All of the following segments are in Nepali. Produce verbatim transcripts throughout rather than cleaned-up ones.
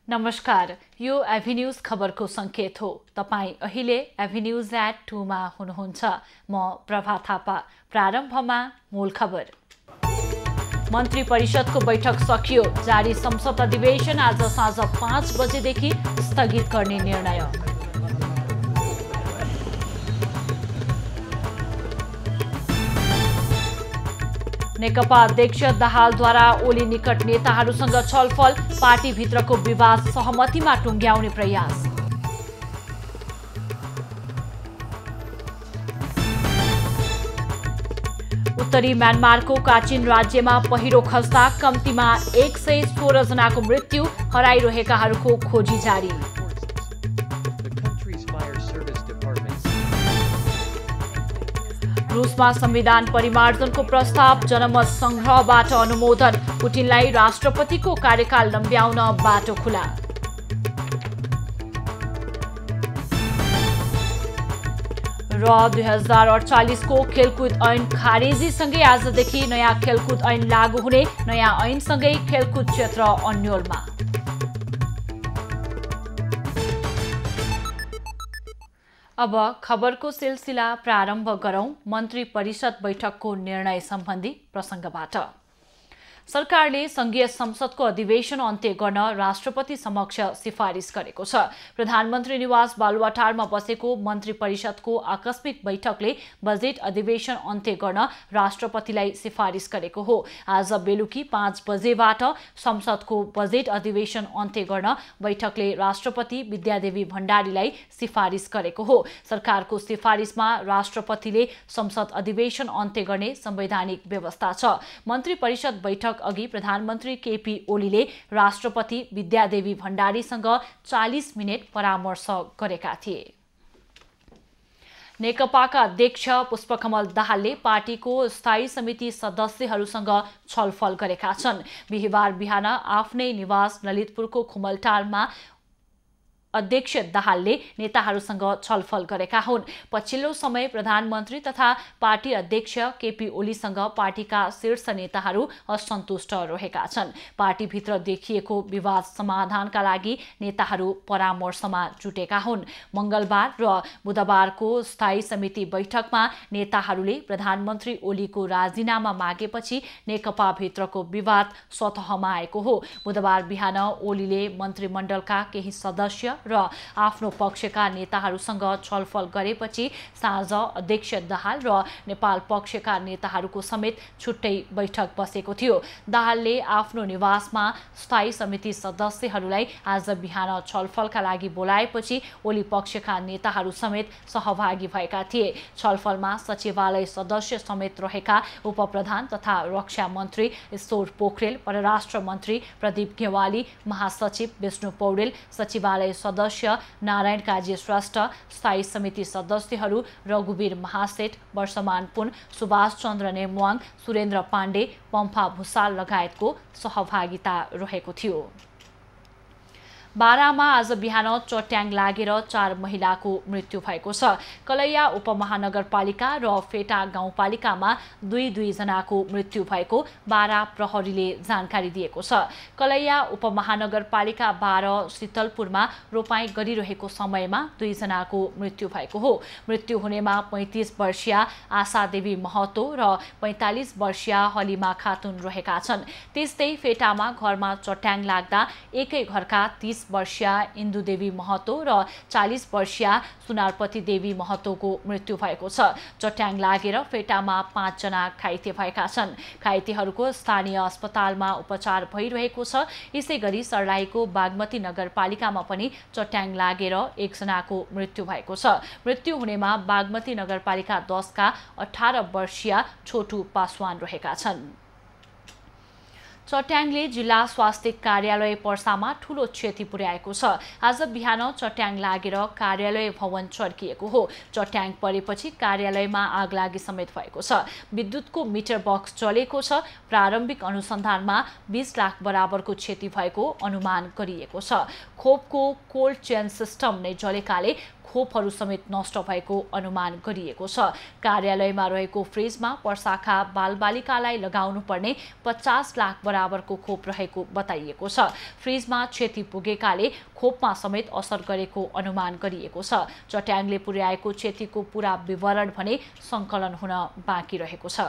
नमस्कार, यो एभिन्यूज खबरको संकेत हो। तपाई अहिले एभिन्यूज एट टू मा हुनुहुन्छ। म प्रभा थापा। प्रारम्भमा मूल खबर। मन्त्री परिषदको बैठक सकियो। जारी संसद अधिवेशन आज साँझ पाँच बजेदेखि स्थगित गर्ने निर्णय। नेकपा अध्यक्ष दाहालद्वारा ओली निकट नेताहरूसँग छलफल, पार्टीभित्रको विवाद सहमतिमा टुङ्ग्याउने प्रयास। उत्तरी म्यानमारको काचिन राज्यमा पहिरो खस्दा कम्तीमा एक सय सोह्र जनाको मृत्यु, हराइरहेकाहरूको खोजी जारी। रुसमा संविधान परिमार्जनको प्रस्ताव, जनमत संग्रहबाट अनुमोदन, पुटिनलाई राष्ट्रपतिको कार्यकाल लम्ब्याउन बाटो खुला। र दुई हजार अडचालिसको खेलकुद ऐन खारेजीसँगै आजदेखि नयाँ खेलकुद ऐन लागू हुने, नयाँ ऐनसँगै खेलकुद क्षेत्र अन्योलमा। अब खबरको सिलसिला प्रारम्भ गरौं मन्त्री परिषद बैठकको निर्णय सम्बन्धी प्रसंगबाट। सरकारले संघीय संसदको अधिवेशन अन्त्य गर्न राष्ट्रपति समक्ष सिफारिस गरेको छ। प्रधानमन्त्री निवास बालुवाटारमा बसेको मन्त्री परिषदको आकस्मिक बैठकले बजेट अधिवेशन अन्त्य गर्न राष्ट्रपतिलाई सिफारिस गरेको हो। आज बेलुकी पाँच बजेबाट संसदको बजेट अधिवेशन अन्त्य गर्न बैठकले राष्ट्रपति विद्यादेवी भण्डारीलाई सिफारिस गरेको हो। सरकारको सिफारिसमा राष्ट्रपतिले संसद अधिवेशन अन्त्य गर्ने संवैधानिक व्यवस्था छ। मन्त्री परिषद बैठक अघि प्रधानमन्त्री केपी ओलीले राष्ट्रपति विद्यादेवी भण्डारीसँग चालीस मिनट परामर्श गरेका थिए। नेकपाका अध्यक्ष पुष्पकमल दाहालले पार्टीको स्थायी समिति सदस्यहरूसँग छलफल गरेका छन्। बिहिबार बिहान आफ्नै निवास ललितपुरको खुमलटारमा अध्यक्ष दाहालले नेताहरूसँग छलफल गरेका हुन्। पछिल्लो समय प्रधानमन्त्री तथा पार्टी अध्यक्ष केपी ओलीसँग पार्टीका शीर्ष नेताहरू असन्तुष्ट रहेका छन्। पार्टीभित्र देखिएको विवाद समाधानका लागि नेताहरू परामर्शमा जुटेका हुन्। मंगलबार र बुधबारको स्थायी समिति बैठकमा नेताहरूले प्रधानमन्त्री ओलीको राजीनामा मागेपछि नेकपाभित्रको विवाद सतहमा आएको हो। बुधबार बिहान ओलीले मन्त्रीमण्डलका केही सदस्य र आफ्नो पक्षका नेताहरूसँग छलफल गरेपछि साँझ अध्यक्ष दाहाल र नेपाल पक्षका नेताहरूको समेत छुट्टै बैठक बसेको थियो। दाहालले आफ्नो निवासमा स्थायी समिति सदस्यहरूलाई आज बिहान छलफलका लागि बोलाएपछि ओली पक्षका नेताहरू समेत सहभागी भएका थिए। छलफलमा सचिवालय सदस्य समेत रहेका उपप्रधान तथा रक्षा मन्त्री ईश्वर पोखरेल, परराष्ट्र मन्त्री प्रदीप गेवाली, महासचिव विष्णु पौडेल, सचिवालय सदस्य नारायण काजी श्रेष्ठ, स्थायी समिति सदस्यहरू रघुवीर महासेठ, वर्षमान पुन, सुभाष चन्द्र नेमवाङ, सुरेन्द्र पाण्डे, पम्फा भूषाल लगायतको सहभागिता रहेको थियो। बारामा आज बिहान चट्याङ लागेर चार महिलाको मृत्यु भएको छ। कलैया उपमहानगरपालिका र फेटा गाउँपालिकामा दुई दुई जनाको मृत्यु भएको बारा प्रहरीले जानकारी दिएको छ। कलैया उपमहानगरपालिका बाह्र शीतलपुरमा रोपाई गरिरहेको समयमा दुई जनाको मृत्यु भएको हो। मृत्यु हुनेमा पैंतीस वर्षीय आशा देवी महतो र पैंतालीस वर्षीय हलिमा खातुन रहेका छन्। त्यस्तै फेटामा घरमा चट्याङ लाग्दा एकै घरका तीस वर्षीय इन्दु देवी महतो र चालीस वर्षीय सुनारपति देवी महतोको मृत्यु भएको छ। चट्याङ लागेर फेटामा पाँच जना घाइते भएका छन्। घाइतेहरूको स्थानीय अस्पतालमा उपचार भइरहेको छ। यसैगरी सर्लाहीको बागमती नगरपालिकामा पनि चट्याङ लागेर एकजनाको मृत्यु भएको छ। मृत्यु हुनेमा बागमती नगरपालिका दस का अठार वर्षीय छोटू पासवान रहेका छन्। चट्याङले जिल्ला स्वास्थ्य कार्यालय पर्सामा ठूलो क्षति पुर्याएको छ। आज बिहान चट्याङ लागेर कार्यालय भवन चर्किएको हो। चट्याङ परेपछि कार्यालयमा आगलागी समेत भएको छ। विद्युतको मिटर बक्स जलेको छ। प्रारम्भिक अनुसन्धानमा बीस लाख बराबरको क्षति भएको अनुमान गरिएको छ। खोपको कोल्ड चेन सिस्टम नै जलेकाले खोपहरू समेत नष्ट भएको अनुमान गरिएको छ। कार्यालयमा रहेको फ्रिजमा वर्षाका बालबालिकालाई लगाउनु पर्ने पचास लाख बराबरको खोप रहेको बताइएको छ। फ्रिजमा क्षति पुगेकाले खोपमा समेत असर गरेको अनुमान गरिएको छ। चट्याङले पुर्याएको क्षतिको पूरा विवरण भने संकलन हुन बाँकी रहेको छ।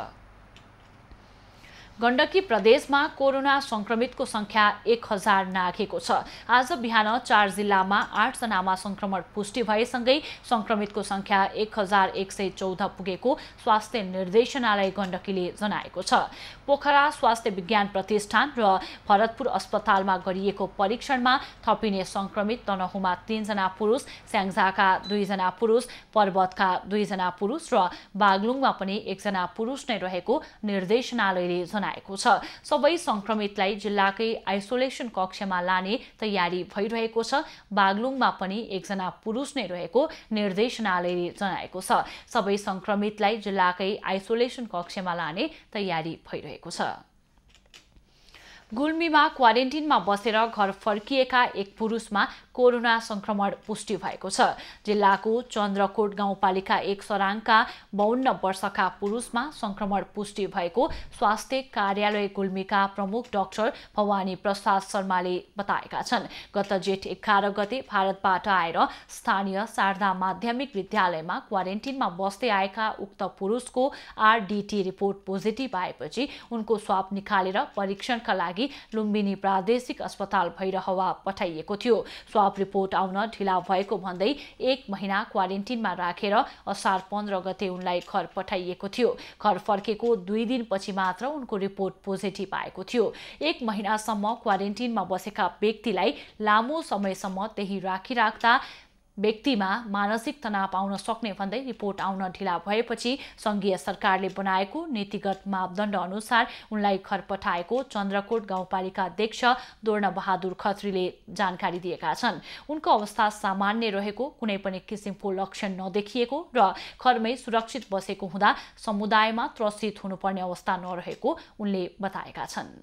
गण्डकी प्रदेशमा कोरोना संक्रमितको संख्या एक हजार नाघेको छ। आज बिहान चार जिल्लामा आठ जनामा संक्रमण पुष्टि भएसँगै संक्रमितको संख्या एक हजार एक सय चौध पुगेको स्वास्थ्य निर्देशनालय गण्डकीले जनाएको छ। पोखरा स्वास्थ्य विज्ञान प्रतिष्ठान र भरतपुर अस्पतालमा गरिएको परीक्षणमा थपिने संक्रमित तनहुमा तीनजना पुरुष, स्याङ्जाका दुईजना पुरुष, पर्वतका दुईजना पुरुष र बागलुङमा पनि एकजना पुरुष नै रहेको निर्देशनालयले जनाएको छ। सबै संक्रमितलाई जिल्लाकै आइसोलेसन कक्षमा लाने तयारी भइरहेको छ। बागलुङमा पनि एकजना पुरुष नै रहेको निर्देशनालयले जनाएको छ। सबै संक्रमितलाई जिल्लाकै आइसोलेसन कक्षमा लाने तयारी भइरहेको छ। गुल्मीमा क्वारेन्टिनमा बसेर घर फर्किएका एक पुरुषमा कोरोना संक्रमण पुष्टि भएको छ। जिल्लाको चन्द्रकोट गाउँपालिका एक सराङका बाउन्न वर्षका पुरुषमा संक्रमण पुष्टि भएको स्वास्थ्य कार्यालय गुल्मीका प्रमुख डाक्टर भवानी प्रसाद शर्माले बताएका छन्। गत जेठ एघार गते भारतबाट आएर स्थानीय शारदा माध्यमिक विद्यालयमा क्वारेन्टिनमा बस्दै आएका उक्त पुरुषको आरडीटी रिपोर्ट पोजिटिभ आएपछि उनको स्वाब निकालेर परीक्षणका लागि लुम्बिनी प्रादेशिक अस्पताल भैरहवा पठाइएको थियो। स्वाब रिपोर्ट आउन ढिला भएको भन्दै एक महिना क्वारेन्टिनमा राखेर असार पन्ध्र गते उनलाई घर पठाइएको थियो। घर फर्केको दुई दिनपछि मात्र उनको रिपोर्ट पोजिटिभ आएको थियो। एक महिनासम्म क्वारेन्टिनमा बसेका व्यक्तिलाई लामो समयसम्म त्यही राखिराख्दा व्यक्तिमा मानसिक तनाव आउन सक्ने भन्दै रिपोर्ट आउन ढिला भएपछि संघीय सरकारले बनाएको नीतिगत मापदण्ड अनुसार उनलाई घर पठाएको चन्द्रकोट गाउँपालिका अध्यक्ष दोर्ण बहादुर खत्रीले जानकारी दिएका छन्। उनको अवस्था सामान्य रहेको, कुनै पनि किसिमको लक्षण नदेखिएको र घरमै सुरक्षित बसेको हुँदा समुदायमा त्रसित हुनुपर्ने अवस्था नरहेको उनले बताएका छन्।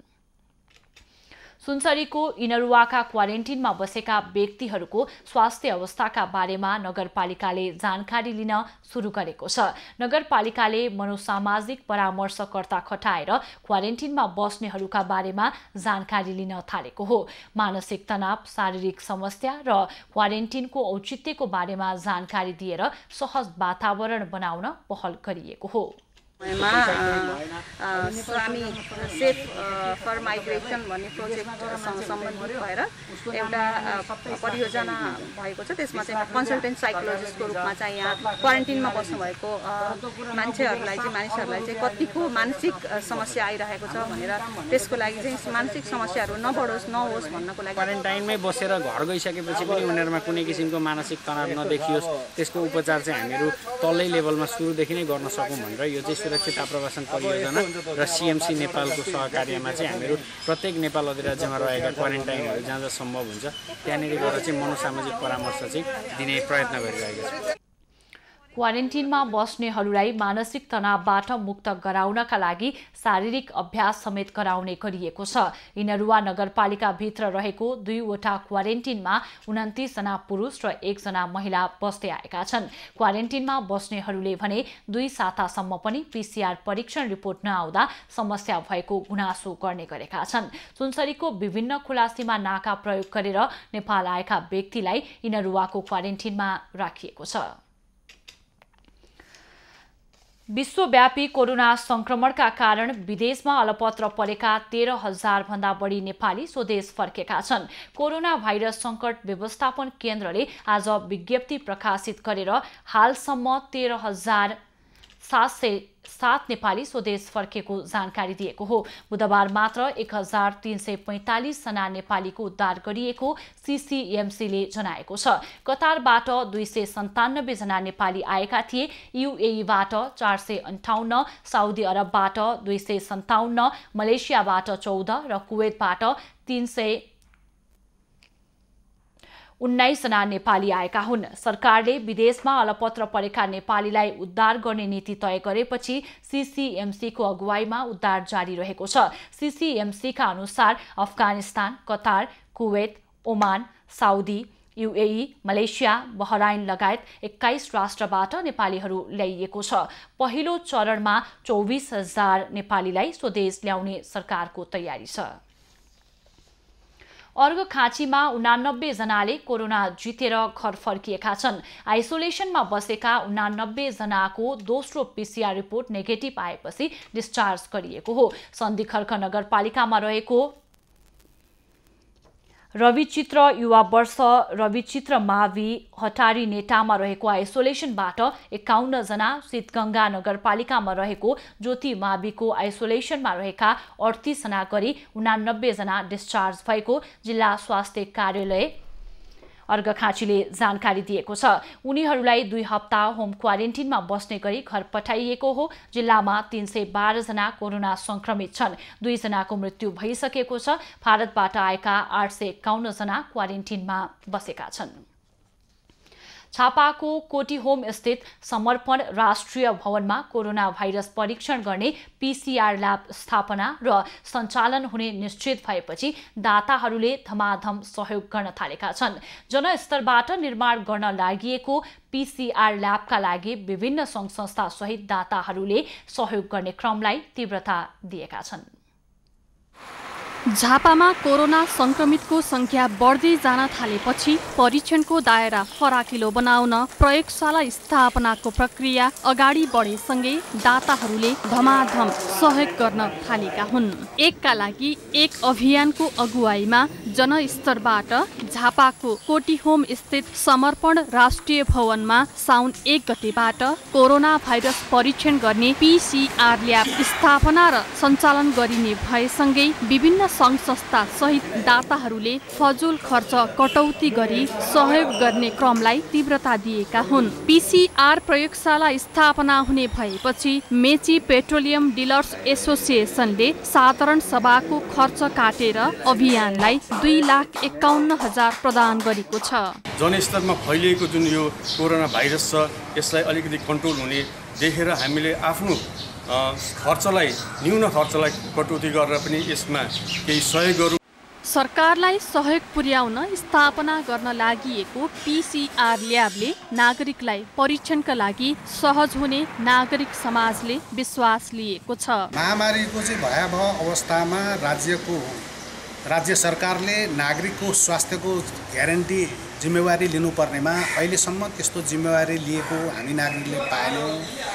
सुनसरीको इनरुवाका क्वारेन्टिनमा बसेका व्यक्तिहरूको स्वास्थ्य अवस्थाका बारेमा नगरपालिकाले जानकारी लिन सुरु गरेको छ। नगरपालिकाले मनोसामाजिक परामर्शकर्ता खटाएर क्वारेन्टिनमा बस्नेहरूका बारेमा जानकारी लिन थालेको हो। मानसिक तनाव, शारीरिक समस्या र क्वारेन्टिनको औचित्यको बारेमा जानकारी दिएर सहज वातावरण बनाउन पहल गरिएको हो। स्वामी सेफ फर माइग्रेसन भन्ने प्रोजेक्टसँग सम्बन्धित भएर एउटा परियोजना भएको छ। त्यसमा चाहिँ कन्सल्टेन्ट साइकोलोजिस्टको रूपमा चाहिँ यहाँ क्वारेन्टिनमा बस्नुभएको मान्छेहरूलाई चाहिँ मानिसहरूलाई चाहिँ कतिको मानसिक समस्या आइरहेको छ भनेर त्यसको लागि चाहिँ मानसिक समस्याहरू नबढोस् नहोस् भन्नको लागि क्वारेन्टाइनमै बसेर घर गइसकेपछि पनि उनीहरूमा कुनै किसिमको मानसिक तनाव नदेखियोस् त्यसको उपचार चाहिँ हामीहरू तल्लै लेभलमा सुरुदेखि नै गर्न सकौँ भनेर यो चाहिँ सुरक्षित आप्रवासन परियोजना र सीएमसी नेपालको सहकार्यमा चाहिँ हामीहरू प्रत्येक नेपाल अधिराज्यमा रहेका क्वारेन्टाइनहरू जहाँ जहाँ सम्भव हुन्छ त्यहाँनिर गएर चाहिँ मनोसामाजिक परामर्श चाहिँ दिने प्रयत्न गरिरहेका छौँ। क्वारेन्टिनमा बस्नेहरूलाई मानसिक तनावबाट मुक्त गराउनका लागि शारीरिक अभ्यास समेत गराउने गरिएको छ। इनरुवा नगरपालिकाभित्र रहेको दुईवटा क्वारेन्टिनमा उन्तिस जना पुरुष र एकजना महिला बस्दै आएका छन्। क्वारेन्टिनमा बस्नेहरूले भने दुई सातासम्म पनि पीसीआर परीक्षण रिपोर्ट नआउँदा समस्या भएको गुनासो गर्ने गरेका छन्। सुनसरीको विभिन्न खुलासीमा नाका प्रयोग गरेर नेपाल आएका व्यक्तिलाई इनरुवाको क्वारेन्टिनमा राखिएको छ। विश्वव्यापी कोरोना संक्रमणका कारण विदेशमा अलपत्र परेका तेह्र हजार भन्दा बढी नेपाली स्वदेश फर्केका छन्। कोरोना भाइरस संकट व्यवस्थापन केन्द्रले आज विज्ञप्ति प्रकाशित गरेर हालसम्म तेह्र हजार सात सय सात नेपाली स्वदेश फर्केको जानकारी दिएको हो। बुधबार मात्र एक हजार तीन सय पैंतालिस जना नेपालीको उद्धार गरिएको सीसीएमसीले जनाएको छ। कतारबाट दुई सय सन्तानब्बे जना नेपाली आएका थिए। युएईबाट चार सय अन्ठाउन्न, साउदी अरबबाट दुई सय सन्ताउन्न, मलेसियाबाट चौध र कुवेतबाट तीन सय उन्नाइस जना नेपाली आएका हुन्। सरकारले विदेशमा अलपत्र परेका नेपालीलाई उद्धार गर्ने नीति तय गरेपछि सीसीएमसीको अगुवाईमा उद्धार जारी रहेको छ। सीसीएमसीका अनुसार Afghanistan, Qatar, Kuwait, Oman, Saudi, UAE, Malaysia, Bahrain लगायत एक्काइस राष्ट्रबाट नेपालीहरू ल्याइएको छ। पहिलो चरणमा चौबिस हजार नेपालीलाई स्वदेश ल्याउने सरकारको तयारी छ। अर्घखाँचीमा उनानब्बे जनाले कोरोना जितेर घर फर्किएका छन्। आइसोलेसनमा बसेका उनानब्बे जनाको दोस्रो पीसीआर रिपोर्ट नेगेटिभ आएपछि डिस्चार्ज गरिएको हो। सन्धिखर्क नगरपालिकामा रहेको रविचित्र युवा वर्ष रविचित्र मावि हटारी नेटामा रहेको आइसोलेसनबाट एकाउन्न जना, शीतगंगा नगरपालिकामा रहेको ज्योति माविको आइसोलेसनमा रहेका अडतीस जना गरी उनानब्बे जना डिस्चार्ज भएको जिल्ला स्वास्थ्य कार्यालय अर्घखाँचीले जानकारी दिएको छ। उनीहरूलाई दुई हप्ता होम क्वारेन्टिनमा बस्ने गरी घर पठाइएको हो। जिल्लामा तीन सय बाह्र जना कोरोना संक्रमित छन्। दुई जनाको मृत्यु भइसकेको छ। भारतबाट आएका आठ सय एकाउन्न जना क्वारेन्टिनमा बसेका छन्। छापाको कोटीहोम स्थित समर्पण राष्ट्रिय भवनमा कोरोना भाइरस परीक्षण गर्ने पीसीआर ल्याब स्थापना र सञ्चालन हुने निश्चित भएपछि दाताहरूले धमाधम सहयोग गर्न थालेका छन्। जनस्तरबाट निर्माण गर्न लागिएको पीसीआर ल्याबका लागि विभिन्न सङ्घ संस्था सहित दाताहरूले सहयोग गर्ने क्रमलाई तीव्रता दिएका छन्। झापामा कोरोना संक्रमितको संख्या बढ्दै जान थालेपछि परीक्षणको दायरा फराकिलो बनाउन प्रयोगशाला स्थापनाको प्रक्रिया अगाडि बढेसँगै दाताहरूले धमाधम सहयोग गर्न थालेका हुन्। एकका लागि एक अभियानको अगुवाईमा जनस्तरबाट झापाको कोटीहोम स्थित समर्पण राष्ट्रिय भवनमा साउन एक गतेबाट कोरोना भाइरस परीक्षण गर्ने पीसीआर ल्याब स्थापना र सञ्चालन गरिने भएसँगै विभिन्न सङ्घ संस्था सहित दाताहरूले फजुल खर्च कटौती गरी सहयोग गर्ने क्रमलाई तीव्रता दिएका हुन्। पीसीआर प्रयोगशाला स्थापना हुने भएपछि मेची पेट्रोलियम डिलर्स एसोसिएसनले साधारण सभाको खर्च काटेर अभियानलाई दुई लाख एकाउन्न हजार प्रदान गरेको छ। जनस्तरमा फैलिएको जुन यो कोरोना भाइरस छ यसलाई अलिकति कन्ट्रोल हुने देखेर हामीले आफ्नो खर्चलाई न्यून खर्चलाई कटौती गरेर पनि यसमा केही सहयोग गरौँ। सरकारलाई सहयोग पुर्याउन स्थापना गर्न लागिएको पीसीआर ल्याबले नागरिकलाई परीक्षणका लागि सहज हुने नागरिक समाजले विश्वास लिएको छ। महामारीको चाहिँ भयावह अवस्थामा राज्यको राज्य सरकारले नागरिकको स्वास्थ्यको ग्यारेन्टी जिम्मेवारी लिनुपर्नेमा अहिलेसम्म त्यस्तो जिम्मेवारी लिएको हामी नागरिकले पाएनौँ।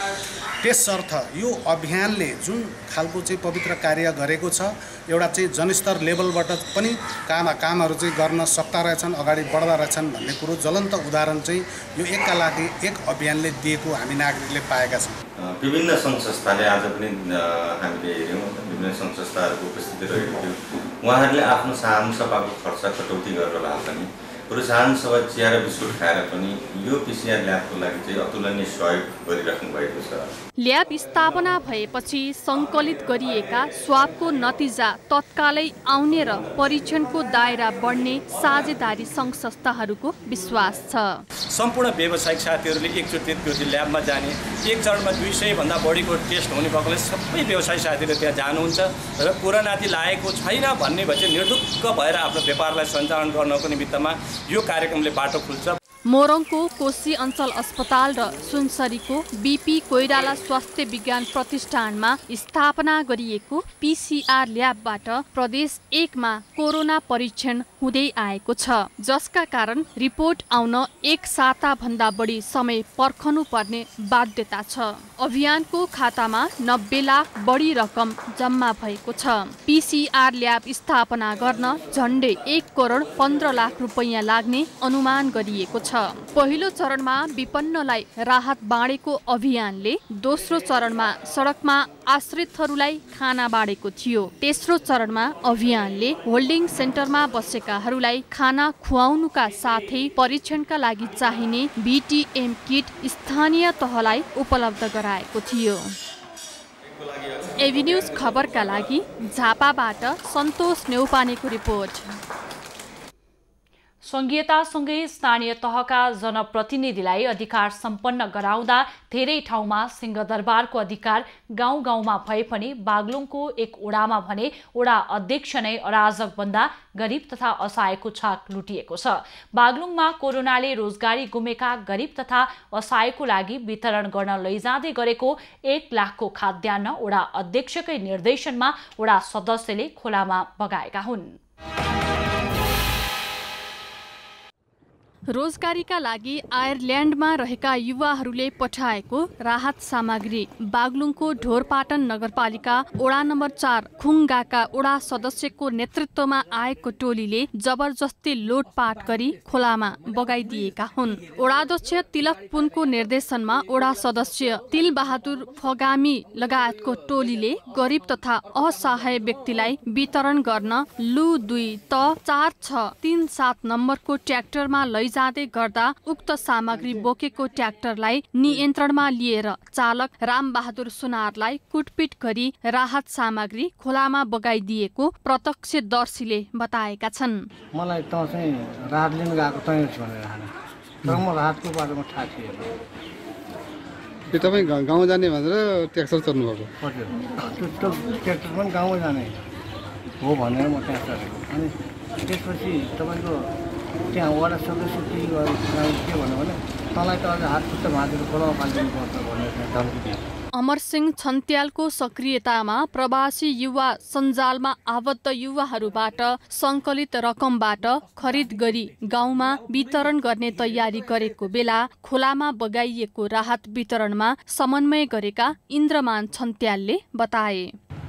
त्यसर्थ यो अभियानले जुन खालको चाहिँ पवित्र कार्य गरेको छ एउटा चाहिँ जनस्तर लेभलबाट पनि काम कामहरू चाहिँ गर्न सक्दा रहेछन्, अगाडि बढ्दा रहेछन् भन्ने कुरो ज्वलन्त उदाहरण चाहिँ यो एकका लागि एक अभियानले दिएको हामी नागरिकले पाएका छौँ। विभिन्न सङ्घ संस्थाले आज पनि हामीले हेऱ्यौँ, विभिन्न सङ्घ संस्थाहरूको उपस्थिति रहेको थियो। उहाँहरूले आफ्नो सानो सभाको खर्च कटौती गरेर भए पनि पुरो सानो सभा चिया र बिस्कुट खाएर पनि यो पीसीआर ल्याबको लागि चाहिँ अतुलनीय सहयोग गरिराख्नु भएको छ। ल्याब स्थापना भएपछि सङ्कलित गरिएका स्वाबको नतिजा तत्कालै आउने र परीक्षणको दायरा बढ्ने साझेदारी सङ्घ संस्थाहरूको विश्वास छ। सम्पूर्ण व्यावसायिक साथीहरूले एकचोटि त्यो ल्याबमा जाने, एक चरणमा दुई सय भन्दा बढीको टेस्ट हुने भएकोले सबै व्यवसायी साथीहरू त्यहाँ जानुहुन्छ र कोरोनाति लागेको छैन भन्ने भए चाहिँ निर्धुक्क भएर आफ्नो व्यापारलाई सञ्चालन गर्नको निमित्तमा यो कार्यक्रमले बाटो खुल्छ। मोरङको कोशी अञ्चल अस्पताल र सुनसरीको बीपी कोइराला स्वास्थ्य विज्ञान प्रतिष्ठानमा स्थापना गरिएको पीसीआर ल्याबबाट प्रदेश एकमा कोरोना परीक्षण हुँदै आएको छ, जसका कारण रिपोर्ट आउन एक साता भन्दा बढी समय पर्खनु पर्ने बाध्यता छ। अभियानको खातामा नब्बे लाख बढी रकम जम्मा भएको छ। पीसीआर ल्याब स्थापना गर्न झण्डै एक करोड पन्ध्र लाख रुपैयाँ लाग्ने अनुमान गरिएको छ। पहिलो चरणमा विपन्नलाई राहत बाँडेको अभियानले दोस्रो चरणमा सडकमा आश्रितहरूलाई खाना बाँडेको थियो। तेस्रो चरणमा अभियानले होल्डिङ सेन्टरमा बसेकाहरूलाई खाना खुवाउनुका साथै परीक्षणका लागि चाहिने बीटीएम किट स्थानीय तहलाई उपलब्ध गराएको थियो। एभी न्यूज खबरका लागि झापाबाट सन्तोष नेउपानेको रिपोर्ट। संघीयतासँगै स्थानीय तहका जनप्रतिनिधिलाई अधिकार सम्पन्न गराउँदा धेरै ठाउँमा सिंहदरबारको अधिकार गाउँ गाउँमा भए पनि बागलुङको एक ओडामा भने ओडा अध्यक्ष नै अराजक बन्दा गरिब तथा असहायको छाक लुटिएको छ। बागलुङमा कोरोनाले रोजगारी गुमेका गरिब तथा असहायको लागि वितरण गर्न लैजाँदै गरेको एक लाखको खाद्यान्न ओडा अध्यक्षकै निर्देशनमा ओडा सदस्यले खोलामा बगाएका हुन्। रोजगारीका लागि आयरल्यान्डमा रहेका युवाहरूले पठाएको राहत सामग्री बागलुङको ढोरपाटन नगरपालिका ओडा नम्बर चार खुङ्गाका ओडा सदस्यको नेतृत्वमा आएको टोलीले जबरजस्ती लोटपाट गरी खोलामा बगाइदिएका हुन्। ओडाध्यक्ष तिलक पुनको निर्देशनमा ओडा सदस्य तिल बहादुर फगामी लगायतको टोलीले गरिब तथा असहाय व्यक्तिलाई वितरण गर्न लु दुई त चार छ तीन सात नम्बरको ट्र्याक्टरमा लैजा जाँदै गर्दा उक्त सामग्री बोकेको ट्र्याक्टरलाई नियन्त्रणमा लिएर चालक रामबहादुर सुनारलाई कुटपिट गरी राहत सामग्री खोलामा बगाइदिएको प्रत्यक्षदर्शीले बताएका छन्। मलाई त चाहिँ राहत लिन गएको तयार छु भनेर हाने तर म राहतको बारेमा थाहा थिएन। के तपाईँ गाउँ जाने भनेर ट्र्याक्टर चल्नु भएको? त्यो ट्र्याक्टर पनि गाउँमै जाने हो भनेर म त्यहाँ चलेको। अनि त्यसपछि तपाईँको त्यहाँ वडा सदस्य के भन्यो भने तँलाई त अझ हात खुट्टा भाँचेर खोलामा फालिदिनु पर्छ भनेर धम्की दिए। अमर सिंह छन्त्यालको सक्रियतामा प्रवासी युवा सञ्जालमा आबद्ध युवाहरूबाट सङ्कलित रकमबाट खरिद गरी गाउँमा वितरण गर्ने तयारी गरेको बेला खोलामा बगाइएको राहत वितरणमा समन्वय गरेका इन्द्रमान छन्त्यालले बताए।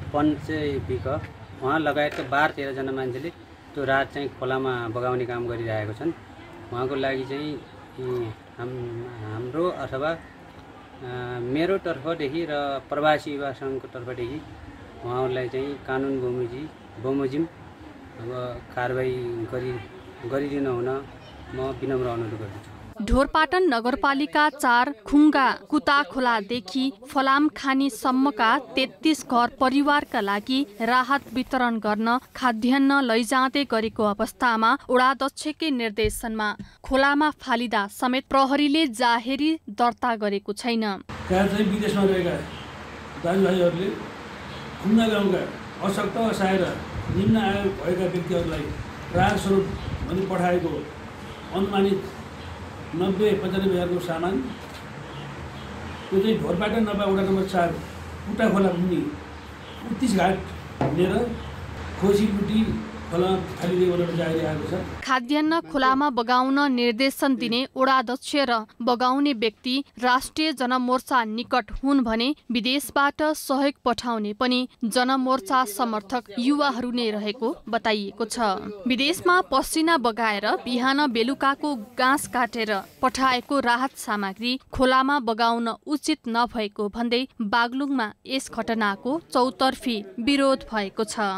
उहाँ लगायतका बाह्र तेह्रजना मान्छेले त्यो रात चाहिँ खोलामा बगाउने काम गरिरहेको छन्। उहाँको लागि चाहिँ हाम हाम्रो अथवा मेरो तर्फदेखि र प्रवासी युवा सङ्घको तर्फदेखि उहाँहरूलाई चाहिँ कानुन बमोजिम बमोजिम अब कारबाही गरी गरिदिनु हुन म विनम्र अनुरोध गर्दछु। ढोरपाटन नगरपालिका चार खुङ्गा कुताखोलादेखि फलामखानीसम्मका तेत्तीस घर परिवारका लागि राहत वितरण गर्न खाद्यान्न लैजाँदै गरेको अवस्थामा ओडाध्यक्षकै निर्देशनमा खोलामा फालिदा समेत प्रहरीले जाहेरी दर्ता गरेको छैन। विदेशमा रहेका दाजुभाइहरूले खुङ्गा गाउँका अशक्त असहाय र निम्न आय भएका व्यक्तिहरूलाई राहत स्वरूप भनी पठाएको अनुमानित नब्बे पचानब्बे हजारको सामान त्यो चाहिँ ढोरपाटन नभए वडा नम्बर चार कुटा खोला मुनि उत्तिस घाट लिएर खोसी लुटी खोला फालिदिएको भनेर जाहेरी आएको छ। खाद्यान्न खोलामा बगाउन निर्देशन दिने ओडाध्यक्ष र बगाउने व्यक्ति राष्ट्रिय जनमोर्चा निकट हुन् भने विदेशबाट सहयोग पठाउने पनि जनमोर्चा समर्थक युवाहरू नै रहेको बताइएको छ। विदेशमा पसिना बगाएर बिहान बेलुकाको घाँस काटेर पठाएको राहत सामग्री खोलामा बगाउन उचित नभएको भन्दै बागलुङमा यस घटनाको चौतर्फी विरोध भएको छ।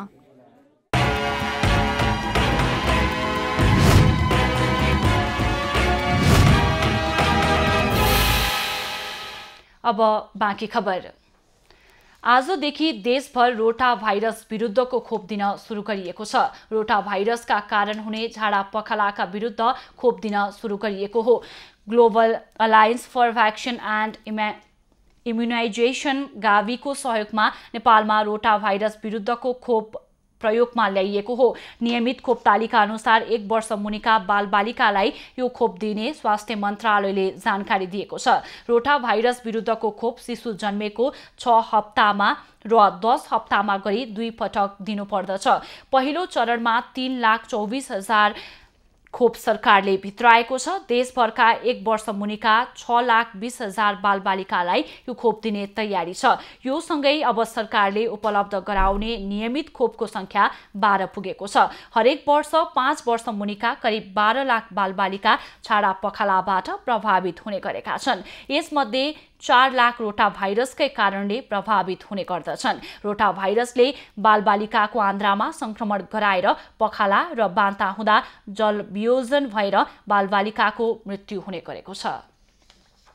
अब बाँकी खबर। आजदेखि देशभर रोटा भाइरस विरुद्धको खोप दिन सुरु गरिएको छ। रोटा भाइरसका कारण हुने झाडा पखालाका विरुद्ध खोप दिन सुरु गरिएको हो। Global alliance for vaccine and immunization गावीको सहयोगमा नेपालमा रोटा भाइरस विरुद्धको खोप प्रयोगमा ल्याइएको हो। नियमित खोप तालिका अनुसार एक वर्ष मुनिका बालबालिकालाई यो खोप दिने स्वास्थ्य मन्त्रालयले जानकारी दिएको छ। रोटा भाइरस विरुद्धको खोप शिशु जन्मेको छ हप्तामा र दस हप्तामा गरी दुई पटक दिनुपर्दछ। पहिलो चरणमा तीन लाख चौबिस हजार खोप सरकारले भित्राएको छ। देशभरका एक वर्ष मुनिका छ लाख बीस हजार बालबालिकालाई यो खोप दिने तयारी छ। यो सँगै अब सरकारले उपलब्ध गराउने नियमित खोपको संख्या बाह्र पुगेको छ। हरेक वर्ष पाँच वर्ष मुनिका करिब बाह्र लाख बालबालिका छाडा पखालाबाट प्रभावित हुने गरेका छन्। यसमध्ये चार लाख रोटा भाइरसकै कारणले प्रभावित हुने गर्दछन्। रोटा भाइरसले बालबालिकाको आन्द्रामा संक्रमण गराएर पखाला र बान्ता हुँदा जल वियोजन भएर बालबालिकाको मृत्यु हुने गरेको छ।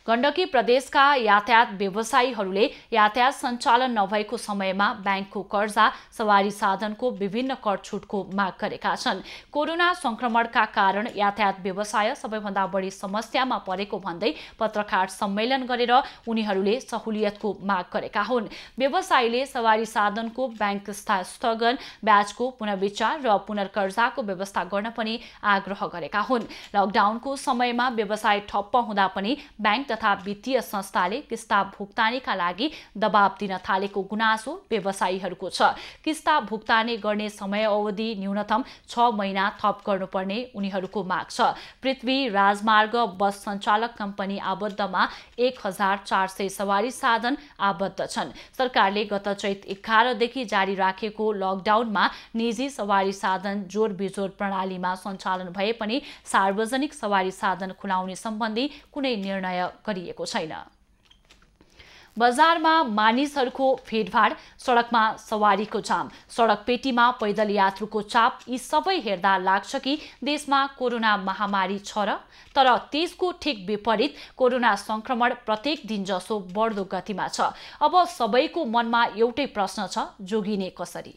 गण्डकी प्रदेशका यातायात व्यवसायीहरूले यातायात सञ्चालन नभएको समयमा ब्याङ्कको कर्जा, सवारी साधनको विभिन्न कर छुटको माग गरेका छन्। कोरोना संक्रमणका कारण यातायात व्यवसाय सबैभन्दा बढी समस्यामा परेको भन्दै पत्रकार सम्मेलन गरेर उनीहरूले सहुलियतको माग गरेका हुन्। व्यवसायीले सवारी साधनको ब्याङ्क स्थगन, ब्याजको पुनर्विचार र पुनर्कर्जाको व्यवस्था गर्न पनि आग्रह गरेका हुन्। लकडाउनको समयमा व्यवसाय ठप्प हुँदा पनि ब्याङ्क तथा वित्तीय संस्थाले किस्ता भुक्तानीका लागि दबाब दिन थालेको गुनासो व्यवसायीहरूको छ। किस्ता भुक्तानी गर्ने समय अवधि न्यूनतम छ महिना थप गर्नुपर्ने उनीहरूको माग छ। पृथ्वी राजमार्ग बस सञ्चालक कम्पनी आबद्धमा एक हजार चार सय सवारी साधन आबद्ध छन्। सरकारले गत चैत एघारदेखि जारी राखेको लकडाउनमा निजी सवारी साधन जोर बिजोर प्रणालीमा सञ्चालन भए पनि सार्वजनिक सवारी साधन खुलाउने सम्बन्धी कुनै निर्णय गरिएको छैन। बजारमा मानिसहरूको भिडभाड, सडकमा सवारीको जाम, सडक पेटीमा पैदल यात्रुको चाप, यी सबै हेर्दा लाग्छ कि देशमा कोरोना महामारी छ र तर त्यसको ठिक विपरीत कोरोना संक्रमण प्रत्येक दिन जसो बढ्दो गतिमा छ। अब सबैको मनमा एउटै प्रश्न छ, जोगिने कसरी?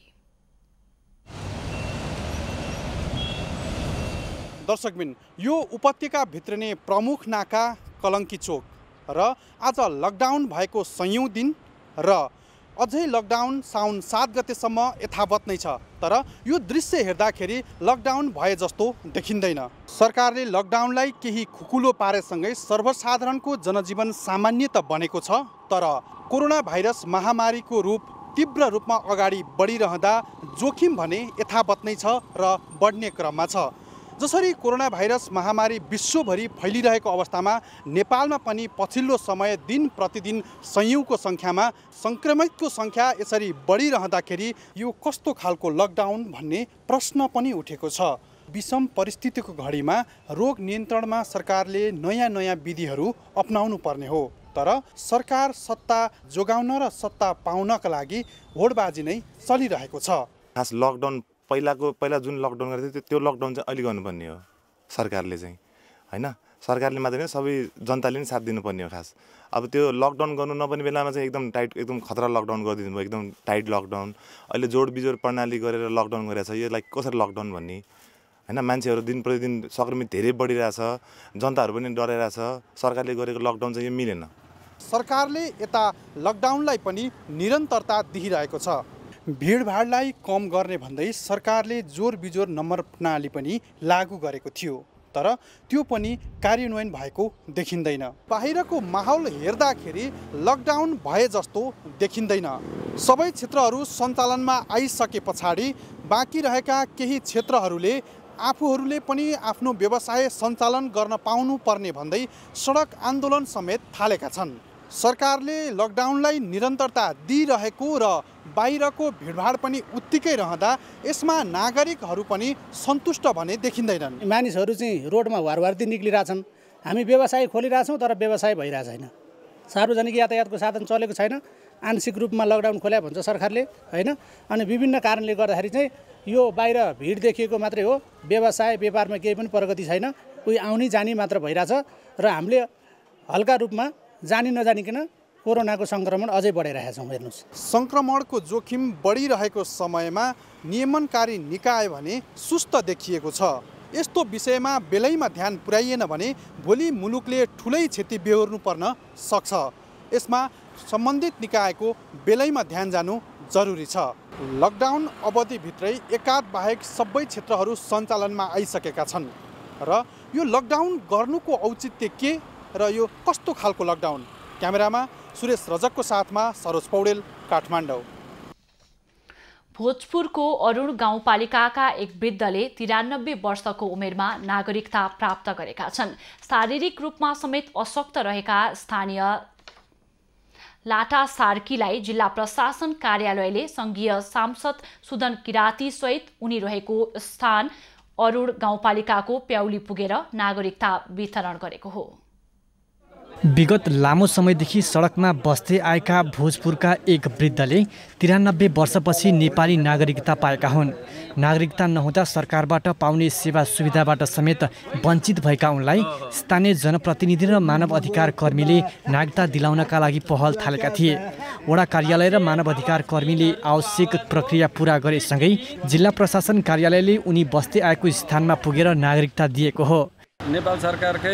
दर्शकबिन, यो उपत्यका भित्रिने प्रमुख नाका कलङ्की चोक र आज लकडाउन भएको सयौं दिन र अझै लकडाउन साउन सात गतेसम्म यथावत नै छ। तर यो दृश्य हेर्दाखेरि लकडाउन भए जस्तो देखिँदैन। सरकारले लकडाउनलाई केही खुकुलो पारेसँगै सर्वसाधारणको जनजीवन सामान्य त बनेको छ, तर कोरोना भाइरस महामारीको रूप तीव्र रूपमा अगाडि बढिरहँदा जोखिम भने यथावत नै छ र बढ्ने क्रममा छ। जसरी कोरोना भाइरस महामारी विश्वभरि फैलिरहेको अवस्थामा नेपालमा पनि पछिल्लो समय दिन प्रतिदिन सयौंको सङ्ख्यामा सङ्क्रमितको सङ्ख्या यसरी बढिरहँदाखेरि यो कस्तो खालको लकडाउन भन्ने प्रश्न पनि उठेको छ। विषम परिस्थितिको घडीमा रोग नियन्त्रणमा सरकारले नयाँ नयाँ विधिहरू अपनाउनु पर्ने हो, तर सरकार सत्ता जोगाउन र सत्ता पाउनका लागि होडबाजी नै चलिरहेको छ। खास लकडाउन पहिलाको पहिला जुन लकडाउन गरेको थियो त्यो लकडाउन चाहिँ अहिले गर्नुपर्ने हो सरकारले चाहिँ, होइन? सरकारले मात्रै होइन, सबै जनताले नै साथ दिनुपर्ने हो। खास अब त्यो लकडाउन गर्नु नपर्ने बेलामा चाहिँ एकदम टाइट, एकदम खतरा लकडाउन गरिदिनु भयो, एकदम टाइट लकडाउन। अहिले जोड बिजोड प्रणाली गरेर लकडाउन गरेको छ। यो लाइक कसरी लकडाउन भन्ने, होइन? मान्छेहरू दिन प्रतिदिन सङ्क्रमित धेरै बढिरहेछ, जनताहरू पनि डराइरहेछ। सरकारले गरेको लकडाउन चाहिँ यो मिलेन। सरकारले यता लकडाउनलाई पनि निरन्तरता दिइरहेको छ। भिडभाडलाई कम गर्ने भन्दै सरकारले जोर बिजोर नम्बर प्रणाली पनि लागू गरेको थियो, तर त्यो पनि कार्यान्वयन भएको देखिँदैन। बाहिरको माहौल हेर्दाखेरि लकडाउन भए जस्तो देखिँदैन। सबै क्षेत्रहरू सञ्चालनमा आइसके पछाडि बाँकी रहेका केही क्षेत्रहरूले आफूहरूले पनि आफ्नो व्यवसाय सञ्चालन गर्न पाउनु पर्ने भन्दै सडक आन्दोलन समेत थालेका छन्। सरकारले लकडाउनलाई निरन्तरता दिइरहेको र बाहिरको भिडभाड पनि उत्तिकै रहँदा यसमा नागरिकहरू पनि सन्तुष्ट भने देखिँदैनन्। मानिसहरू चाहिँ रोडमा वारवार्ती निक्लिरहेछन्। हामी व्यवसाय खोलिरहेछौँ तर व्यवसाय भइरहेको छैन। सार्वजनिक यातायातको साधन चलेको छैन। आंशिक रूपमा लकडाउन खोल्या भन्छ सरकारले, होइन? अनि विभिन्न कारणले गर्दाखेरि चाहिँ यो बाहिर भिड देखिएको मात्रै हो, व्यवसाय व्यापारमा केही पनि प्रगति छैन। उही आउने जाने मात्र भइरहेछ र हामीले हल्का रूपमा जानी नजानिकन कोरोनाको सङ्क्रमण अझै बढाइरहेका छौँ। हेर्नुहोस्, सङ्क्रमणको जोखिम बढिरहेको समयमा नियमनकारी निकाय भने सुस्त देखिएको छ। यस्तो विषयमा बेलैमा ध्यान पुर्याइएन भने भोलि मुलुकले ठुलै क्षति बेहोर्नु पर्न सक्छ। यसमा सम्बन्धित निकायको बेलैमा ध्यान जानु जरुरी छ। लकडाउन अवधिभित्रै एकाध बाहेक सबै क्षेत्रहरू सञ्चालनमा आइसकेका छन् र यो लकडाउन गर्नुको औचित्य के र यो कस्तो खालको लकडाउन? क्यामेरामा सुरेश रजकको साथमा सरोज पौडेल, काठमाडौँ। भोजपुरको अरुण गाउँपालिकाका एक वृद्धले तिरानब्बे वर्षको उमेरमा नागरिकता प्राप्त गरेका छन्। शारीरिक रूपमा समेत अशक्त रहेका स्थानीय लाटा सार्कीलाई जिल्ला प्रशासन कार्यालयले संघीय सांसद सुदन किराती सहित उनी रहेको स्थान अरुण गाउँपालिकाको प्याउली पुगेर नागरिकता वितरण गरेको हो। विगत लामो समयदेखि सडकमा बस्दै आएका भोजपुरका एक वृद्धले तिरानब्बे वर्षपछि नेपाली नागरिकता पाएका हुन्। नागरिकता नहुँदा सरकारबाट पाउने सेवा सुविधाबाट समेत वञ्चित भएका उनलाई स्थानीय जनप्रतिनिधि र मानव अधिकार कर्मीले नागरिकता दिलाउनका लागि पहल थालेका थिए। वडा कार्यालय र मानव अधिकार कर्मीले आवश्यक प्रक्रिया पूरा गरेसँगै जिल्ला प्रशासन कार्यालयले उनी बस्दै आएको स्थानमा पुगेर नागरिकता दिएको हो। नेपाल सरकारकै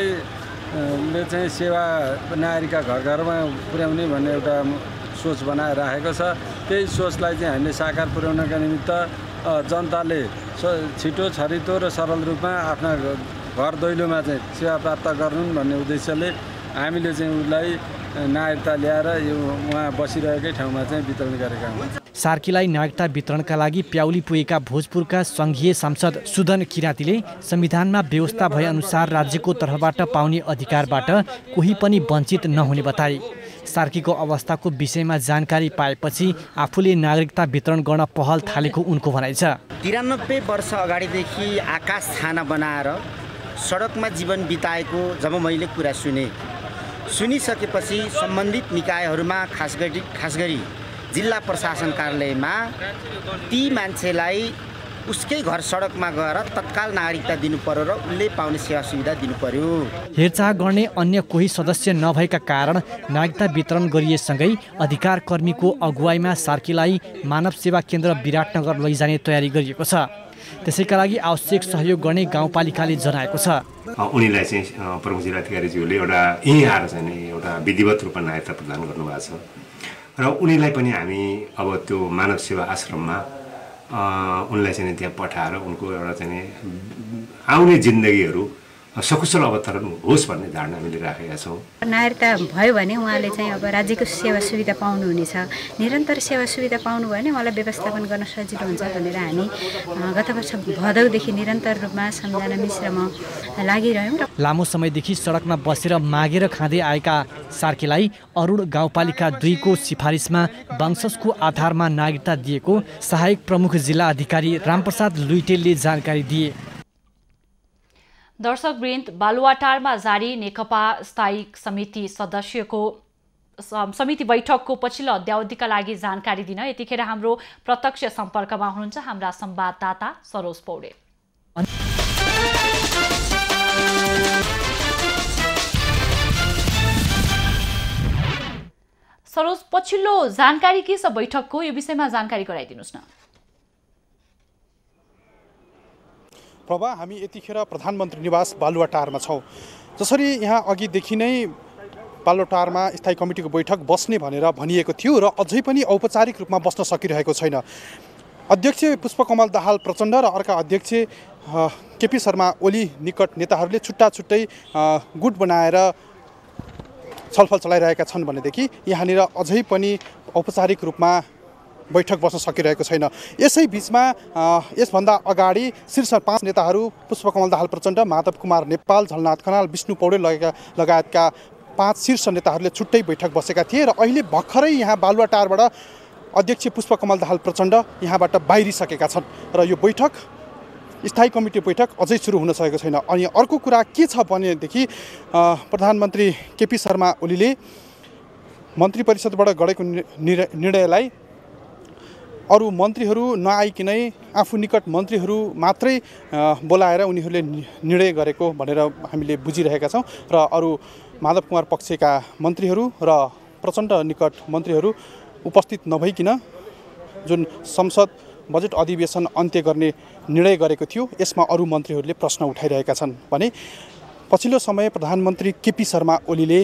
ले चाहिँ सेवा नागरिकका घर घरमा पुर्याउने भन्ने एउटा सोच बनाएर राखेको छ। त्यही सोचलाई चाहिँ हामीले साकार पुर्याउनका निमित्त जनताले छिटो छरितो र सरल रूपमा आफ्ना घर दैलोमा चाहिँ सेवा प्राप्त गर्नु भन्ने उद्देश्यले हामीले चाहिँ उसलाई नागरिकता ल्याएर यो उहाँ बसिरहेकै ठाउँमा चाहिँ वितरण गरेका हौँ। सार्कीलाई नागरिकता वितरणका लागि प्याउली पुगेका भोजपुरका सङ्घीय सांसद सुदन किराँतीले संविधानमा व्यवस्था भएअनुसार राज्यको तर्फबाट पाउने अधिकारबाट कोही पनि वञ्चित नहुने बताए। सार्कीको अवस्थाको विषयमा जानकारी पाएपछि आफूले नागरिकता वितरण गर्न पहल थालेको उनको भनाइ छ। तिरानब्बे वर्ष अगाडिदेखि आकाश छाना बनाएर सडकमा जीवन बिताएको जब मैले कुरा सुने सुनिसकेपछि सम्बन्धित निकायहरूमा खास गरी खास गरी जिल्ला प्रशासन कार्यालयमा ती मान्छेलाई उसकै घर सडकमा गएर तत्काल नागरिकता दिनु पर्यो र उसले पाउने सेवा सुविधा दिनु पर्यो। हेरचाह गर्ने अन्य कोही सदस्य नभएका कारण नागरिकता वितरण गरिएसँगै अधिकार कर्मीको अगुवाईमा सार्कीलाई मानव सेवा केन्द्र विराटनगर लैजाने तयारी गरिएको छ। त्यसैका लागि आवश्यक सहयोग गर्ने गाउँपालिकाले जनाएको छ। उनीलाई चाहिँ प्रमुख जिल्ला अधिकारीज्यूले एउटा यहीँ आएर चाहिँ एउटा विधिवत रूपमा नागरिकता प्रदान गर्नुभएको छ र उनीलाई पनि हामी अब त्यो मानव सेवा आश्रममा उनलाई चाहिँ त्यहाँ पठाएर उनको एउटा चाहिँ आउने जिन्दगीहरू सकुशल अवतरण होस् भन्ने धारणा हामीले राखेका छौँ। नागरिकता भयो भने उहाँले चाहिँ अब राज्यको सेवा सुविधा पाउनुहुनेछ। निरन्तर सेवा सुविधा पाउनु भयो भने उहाँलाई व्यवस्थापन गर्न सजिलो हुन्छ भनेर हामी गत वर्ष भदौदेखि निरन्तर रूपमा सम्झना मिश्रमा लागिरह्यौँ। लामो समयदेखि सडकमा बसेर मागेर खाँदै आएका सार्कीलाई अरुण गाउँपालिका दुईको सिफारिसमा वंशजको आधारमा नागरिकता दिएको सहायक प्रमुख जिल्ला अधिकारी रामप्रसाद लुइटेलले जानकारी दिए। दर्शक वृन्द, बालुवाटारमा जारी नेकपा स्थायी समिति सदस्यको समिति बैठकको पछिल्लो अध्यावधिका लागि जानकारी दिन यतिखेर हाम्रो प्रत्यक्ष सम्पर्कमा हुनुहुन्छ हाम्रा संवाददाता सरोज पौडेल। सरोज, पछिल्लो जानकारी के छ बैठकको, यो विषयमा जानकारी गराइदिनुस् न। प्रभा, हामी यतिखेर प्रधानमन्त्री निवास बालुवाटारमा छौँ। जसरी यहाँ अघिदेखि नै बालुवाटारमा स्थायी कमिटीको बैठक बस्ने भनेर भनिएको थियो र अझै पनि औपचारिक रूपमा बस्न सकिरहेको छैन। अध्यक्ष पुष्पकमल दाहाल प्रचण्ड र अर्का अध्यक्ष केपी शर्मा ओली निकट नेताहरूले छुट्टा छुट्टै गुट बनाएर छलफल चलाइरहेका छन् भनेदेखि यहाँनिर अझै पनि औपचारिक रूपमा बैठक बस्न सकिरहेको छैन। यसै बिचमा यसभन्दा अगाडि शीर्ष पाँच नेताहरू पुष्पकमल दाहाल प्रचण्ड, माधव कुमार नेपाल, झलनाथ खनाल, विष्णु पौडेल लगायतका पाँच शीर्ष नेताहरूले छुट्टै बैठक बसेका थिए र अहिले भर्खरै यहाँ बालुवाटारबाट अध्यक्ष पुष्पकमल दाहाल प्रचण्ड यहाँबाट बाहिरिसकेका छन् र यो बैठक स्थायी कमिटी बैठक अझै सुरु हुन सकेको छैन। अनि अर्को कुरा के छ भनेदेखि प्रधानमन्त्री केपी शर्मा ओलीले मन्त्री परिषदबाट गरेको निर्णयलाई अरू मन्त्रीहरू नआइकनै आफू निकट मन्त्रीहरू मात्रै बोलाएर उनीहरूले निर्णय गरेको भनेर हामीले बुझिरहेका छौँ र अरू माधव कुमार पक्षका मन्त्रीहरू र प्रचण्ड निकट मन्त्रीहरू उपस्थित नभइकन जुन संसद बजेट अधिवेशन अन्त्य गर्ने निर्णय गरेको थियो यसमा अरू मन्त्रीहरूले प्रश्न उठाइरहेका छन् भने पछिल्लो समय प्रधानमन्त्री केपी शर्मा ओलीले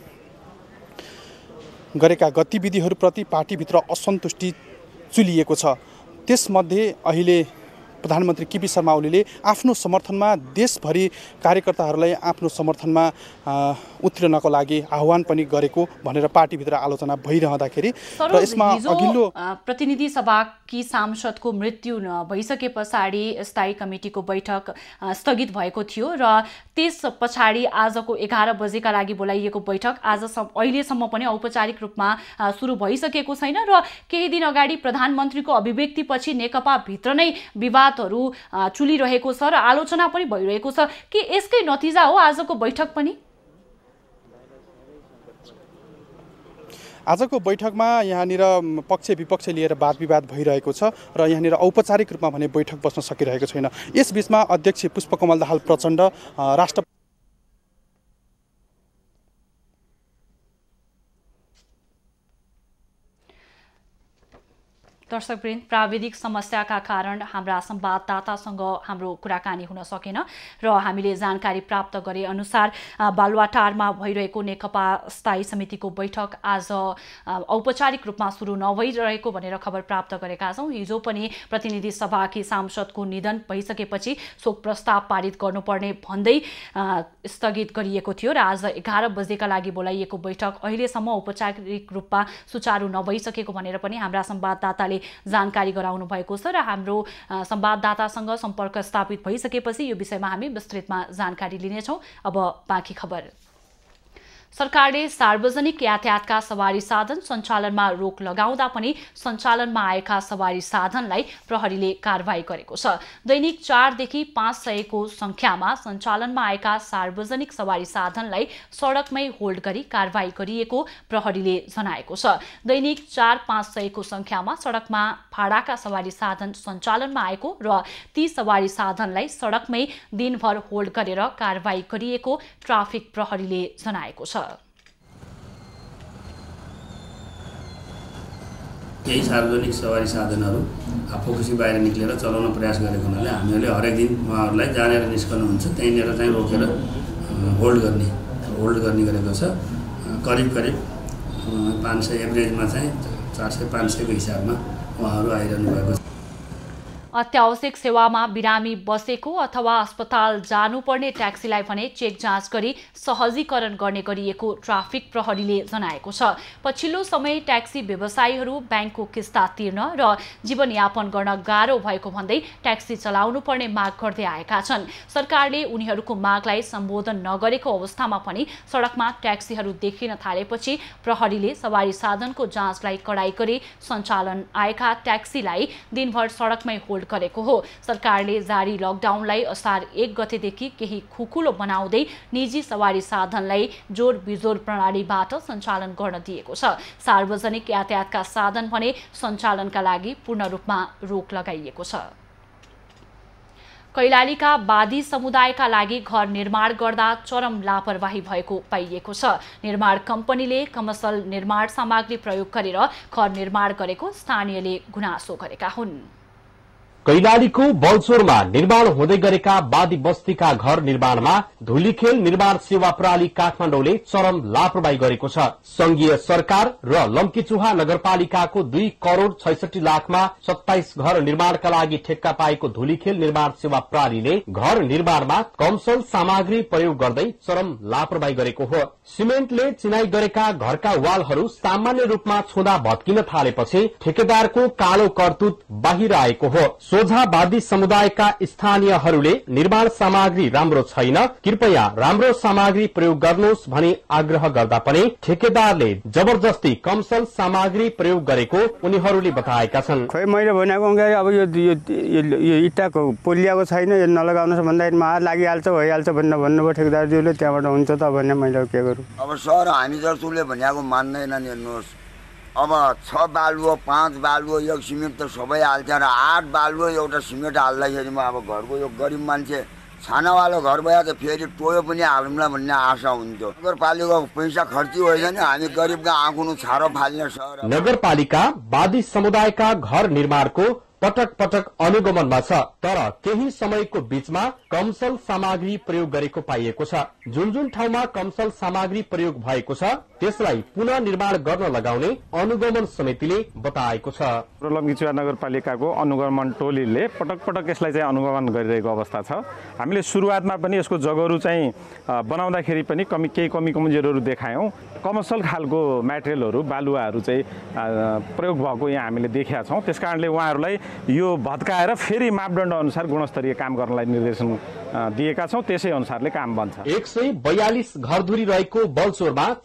गरेका गतिविधिहरूप्रति पार्टीभित्र असन्तुष्टि चुलिएको छ। त्यसमध्ये अहिले प्रधानमन्त्री केपी शर्मा ओलीले आफ्नो समर्थनमा देशभरि कार्यकर्ताहरूलाई आफ्नो समर्थनमा उत्रिनको लागि आह्वान पनि गरेको भनेर पार्टीभित्र आलोचना भइरहँदाखेरि र यसमा अघिल्लो प्रतिनिधि सभाकी सांसदको मृत्यु भइसके पछाडि स्थायी कमिटीको बैठक स्थगित भएको थियो र त्यस पछाडि आजको एघार बजेका लागि बोलाइएको बैठक आज अहिलेसम्म पनि औपचारिक रूपमा सुरु भइसकेको छैन र केही दिन अगाडि प्रधानमन्त्रीको अभिव्यक्तिपछि नेकपा भित्र नै विवादहरू चुलिरहेको छ र आलोचना पनि भइरहेको छ कि यसकै नतिजा हो आजको बैठक पनि? आजको बैठकमा यहाँनिर पक्ष विपक्ष लिएर वाद विवाद भइरहेको छ र यहाँनिर औपचारिक रूपमा भने बैठक बस्न सकिरहेको छैन। यस बीचमा अध्यक्ष पुष्पकमल दाहाल प्रचण्ड राष्ट्र दर्शकवृन्द, प्राविधिक समस्याका कारण हाम्रा संवाददातासँग हाम्रो कुराकानी हुन सकेन र हामीले जानकारी प्राप्त गरे अनुसार बालुवाटारमा भइरहेको नेकपा स्थायी समितिको बैठक आज औपचारिक रूपमा सुरु नभइरहेको भनेर खबर प्राप्त गरेका छौँ। हिजो पनि प्रतिनिधि सभाकी सांसदको निधन भइसकेपछि शोक प्रस्ताव पारित गर्नुपर्ने भन्दै स्थगित गरिएको थियो र आज एघार बजेका लागि बोलाइएको बैठक अहिलेसम्म औपचारिक रूपमा सुचारू नभइसकेको भनेर पनि हाम्रा संवाददाताले जानकारी गराउनु भएको छ र हाम्रो संवाददातासँग सम्पर्क स्थापित भइसकेपछि यो विषयमा हामी विस्तृतमा जानकारी लिनेछौँ। अब बाँकी खबर। सरकारले सार्वजनिक यातायातका सवारी साधन सञ्चालनमा रोक लगाउँदा पनि सञ्चालनमा आएका सवारी साधनलाई प्रहरीले कारबाही गरेको छ। दैनिक चारदेखि पाँच सयको संख्यामा सञ्चालनमा आएका सार्वजनिक सवारी साधनलाई सडकमै होल्ड गरी कारबाही गरिएको प्रहरीले जनाएको छ। दैनिक चार पाँच सयको संख्यामा सडकमा भाडाका सवारी साधन सञ्चालनमा आएको र ती सवारी साधनलाई सडकमै दिनभर होल्ड गरेर कारबाही गरिएको ट्राफिक प्रहरीले जनाएको छ। केही सार्वजनिक सवारी साधनहरू फोकसी बाहिर निक्लेर चलाउन प्रयास गरेको हुनाले हामीहरूले हरेक दिन उहाँहरूलाई जहाँनिर निस्कनुहुन्छ त्यहीँनिर चाहिँ रोकेर होल्ड गर्ने होल्ड गर्ने गरेको छ। करिब करिब पाँच सय एभरेजमा चाहिँ चार सय पाँच सयको हिसाबमा उहाँहरू आइरहनु भएको छ। अत्यावश्यक सेवामा बिरामी बसेको अथवा अस्पताल जानुपर्ने ट्याक्सीलाई भने चेक जाँच गरी सहजीकरण गर्ने गरिएको ट्राफिक प्रहरीले जनाएको छ। पछिल्लो समय ट्याक्सी व्यवसायीहरू ब्याङ्कको किस्ता तिर्न र जीवनयापन गर्न गाह्रो भएको भन्दै ट्याक्सी चलाउनु पर्ने माग गर्दै आएका छन्। सरकारले उनीहरूको मागलाई सम्बोधन नगरेको अवस्थामा पनि सडकमा ट्याक्सीहरू देखिन थालेपछि प्रहरीले सवारी साधनको जाँचलाई कडाई गरी सञ्चालन आएका ट्याक्सीलाई दिनभर सडकमै होल्ड गरेको हो। सरकारले जारी लकडाउनलाई असार एक गतेदेखि केही खुकुलो बनाउँदै निजी सवारी साधनलाई जोड बिजोड प्रणालीबाट सञ्चालन गर्न दिएको छ। सार्वजनिक यातायातका साधन भने सञ्चालनका लागि पूर्ण रूपमा रोक लगाइएको छ। कैलालीका वादी समुदायका लागि घर निर्माण गर्दा चरम लापरवाही भएको पाइएको छ। निर्माण कम्पनीले कमर्सियल निर्माण सामग्री प्रयोग गरेर घर निर्माण गरेको स्थानीयले गुनासो गरेका हुन्। कैलालीको बलचोरमा निर्माण हुँदै गरेका वादी बस्तीका घर निर्माणमा धुलीखेल निर्माण सेवा प्रणाली काठमाडौँले चरम लापरवाही गरेको छ। संघीय सरकार र लम्कीचुहा नगरपालिकाको दुई करोड़ छैसठी लाखमा सत्ताइस घर निर्माणका लागि ठेक्का पाएको धुलीखेल निर्माण सेवा प्रणालीले घर निर्माणमा कमसल सामग्री प्रयोग गर्दै चरम लापरवाही गरेको हो। सिमेन्टले चिनाई गरेका घरका वालहरू सामान्य रूपमा छुँदा भत्किन थालेपछि ठेकेदारको कालो करतुत बाहिर आएको हो। सोझावादी समुदायका स्थानीयहरूले निर्माण सामग्री राम्रो छैन, कृपया राम्रो सामग्री प्रयोग गर्नुहोस् भनी आग्रह गर्दा पनि ठेकेदारले जबरजस्ती कमसल सामग्री प्रयोग गरेको उनीहरूले बताएका छन्। खै मैले भनेको अब यो इट्टाको पोलियाको छैन, यो नलगाउनुहोस् भन्दाखेरि मा लागिहाल्छ भइहाल्छ भनेर भन्नुभयो ठेकेदारज्यूले। त्यहाँबाट हुन्छ त भने मैले के गरौँ। अब सर हामी जसले भनेको मान्दैनन्। हेर्नुहोस्, अब छ बालुवा पाँच बालुवा एक सिमेन्ट त सबै हाल्छ र आठ बालुवा एउटा सिमेन्ट हाल्दाखेरिमा अब घरको यो गरिब मान्छे छानावाला घर भयो त फेरि टोयो पनि हालौँला भन्ने आशा हुन्थ्यो। नगरपालिकाको पैसा खर्ची होइन नि, हामी गरिबका आँखुनु छारो फाल्ने सर। नगरपालिका वादी समुदायका घर निर्माणको पटक पटक अनुगमनमा छ, तर केही समयको बीचमा कमसल सामग्री प्रयोग गरेको पाइएको छ। जुन जुन ठाउँमा कमसल सामग्री प्रयोग भएको छ त्यसलाई पुनः निर्माण गर्न लगाउने अनुगमन समितिले बताएको छ। लम्कीचुहा नगरपालिकाको अनुगमन टोलीले पटक पटक यसलाई चाहिँ अनुगमन गरिरहेको अवस्था छ। हामीले सुरुवातमा पनि यसको जगहरू चाहिँ बनाउँदाखेरि पनि कमी केही कमी कमजोरीहरू देखायौँ। कमर्सियल खालको मेटेरियलहरू बालुवाहरू चाहिँ प्रयोग भएको यहाँ हामीले देखेका छौँ। त्यसकारणले उहाँहरूलाई यो भत्काएर फेरि मापदण्ड अनुसार गुणस्तरीय काम गर्नलाई निर्देशन दिएका छौँ। त्यसै अनुसारले काम बन्छ। एक सय बयालिस घरधुरी रहेको बलचोरमा चालू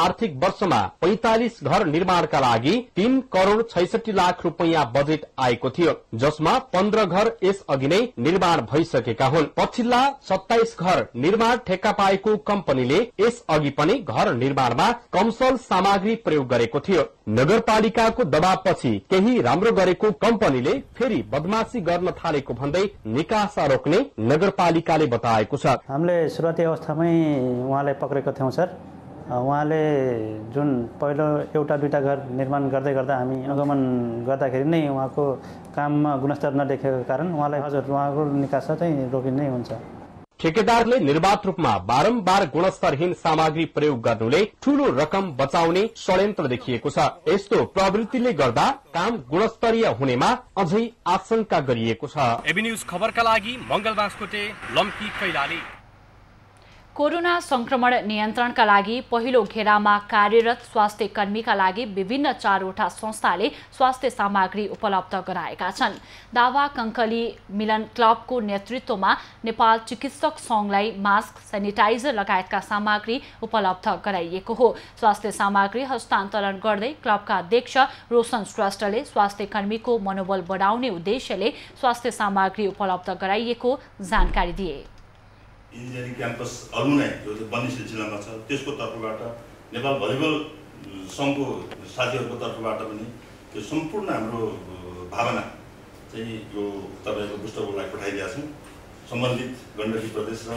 आर्थिक वर्षमा पैंतालिस घर निर्माणका लागि तीन करोड़ छैसठी लाख रुपैयाँ बजेट आएको थियो, जसमा पन्ध्र घर यस अघि नै निर्माण भइसकेका हुन्। पछिल्ला सत्ताइस घर निर्माण ठेक्का पाएको कम्पनीले यस अघि पनि घर निर्माणमा कमसल सामग्री प्रयोग गरेको थियो। नगरपालिकाको दबावपछि केही राम्रो गरेको कम्पनीले फेरि बदमाशी गर्न थालेको भन्दै निकासा रोक्ने नगरपालिकाले बताएको छ। हामीले सुरुवाती अवस्थामै उहाँलाई पक्रेको थियौं सर। उहाँले जुन पहिलो एउटा दुईटा घर निर्माण गर्दै गर्दा हामी अनुगमन गर्दाखेरि नै उहाँको काममा गुणस्तर नदेखेको कारण उहाँलाई हजुर उहाँको निकासा चाहिँ रोकिनै हुन्छ। ठेकेदारले निर्वाध रूपमा बारम्बार गुणस्तरहीन सामग्री प्रयोग गर्नुले ठूलो रकम बचाउने षड्यन्त्र देखिएको छ। यस्तो प्रवृत्तिले गर्दा काम गुणस्तरीय हुनेमा अझै आशंका गरिएको छ। एबी न्यूज खबरका लागि मंगल बास्कोटे, लम्की, कैलाली। कोरोना संक्रमण नियन्त्रणका लागि पहिलो घेरामा कार्यरत स्वास्थ्य कर्मीका लागि विभिन्न चारवटा संस्थाले स्वास्थ्य सामग्री उपलब्ध गराएका छन्। दावा कंकली मिलन क्लबको नेतृत्वमा नेपाल चिकित्सक संघलाई मास्क, सेनिटाइजर लगायतका सामग्री उपलब्ध गराइएको हो। स्वास्थ्य सामग्री हस्तान्तरण गर्दै क्लबका अध्यक्ष रोशन श्रेष्ठले स्वास्थ्य कर्मीको मनोबल बढाउने उद्देश्यले स्वास्थ्य सामग्री उपलब्ध गराइएको जानकारी दिए। इन्जिनियरिङ क्याम्पस अलुनाई जो चाहिँ बन्ने सिलसिलामा छ, त्यसको तर्फबाट नेपाल भलिबल सङ्घको साथीहरूको तर्फबाट पनि यो सम्पूर्ण हाम्रो भावना चाहिँ यो तपाईँको पुस्तकको लागि पठाइदिएका छौँ। सम्बन्धित गण्डकी प्रदेश र